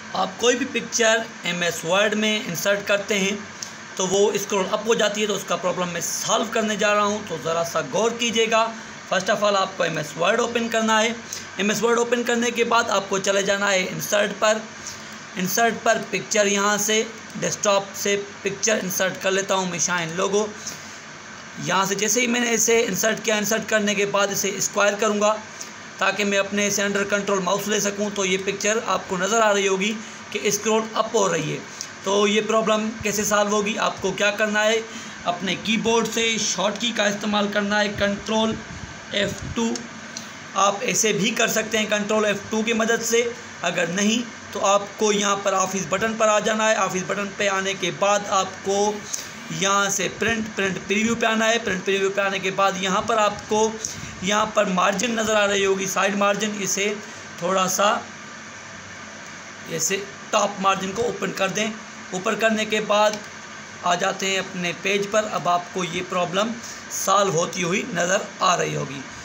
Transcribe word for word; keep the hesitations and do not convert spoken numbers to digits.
आप कोई भी पिक्चर एम एस वर्ड में इंसर्ट करते हैं तो वो स्क्रॉल अप हो जाती है, तो उसका प्रॉब्लम मैं सॉल्व करने जा रहा हूँ, तो ज़रा सा गौर कीजिएगा। फर्स्ट ऑफ ऑल आपको एम एस वर्ड ओपन करना है। एम एस वर्ड ओपन करने के बाद आपको चले जाना है इंसर्ट पर। इंसर्ट पर पिक्चर, यहाँ से डेस्कटॉप से पिक्चर इंसर्ट कर लेता हूँ मैं, शाइन लोगो। यहाँ से जैसे ही मैंने इसे इंसर्ट किया, इंसर्ट करने के बाद इसे स्क्वायर करूँगा ताकि मैं अपने से अंडर कंट्रोल माउस ले सकूँ। तो ये पिक्चर आपको नज़र आ रही होगी कि स्क्रॉल अप हो रही है। तो ये प्रॉब्लम कैसे सॉल्व होगी, आपको क्या करना है, अपने कीबोर्ड से शॉर्ट की का इस्तेमाल करना है, कंट्रोल एफ़ टू। आप ऐसे भी कर सकते हैं कंट्रोल एफ़ टू की मदद से। अगर नहीं तो आपको यहाँ पर ऑफिस बटन पर आ जाना है। ऑफिस बटन पे आने के बाद आपको यहाँ से प्रिंट प्रिंट प्रीव्यू पे आना है। प्रिंट प्रीव्यू पे आने के बाद यहाँ पर आपको यहाँ पर मार्जिन नज़र आ रही होगी, साइड मार्जिन, इसे थोड़ा सा ऐसे टॉप मार्जिन को ओपन कर दें। ऊपर करने के बाद आ जाते हैं अपने पेज पर। अब आपको ये प्रॉब्लम सॉल्व होती हुई नज़र आ रही होगी।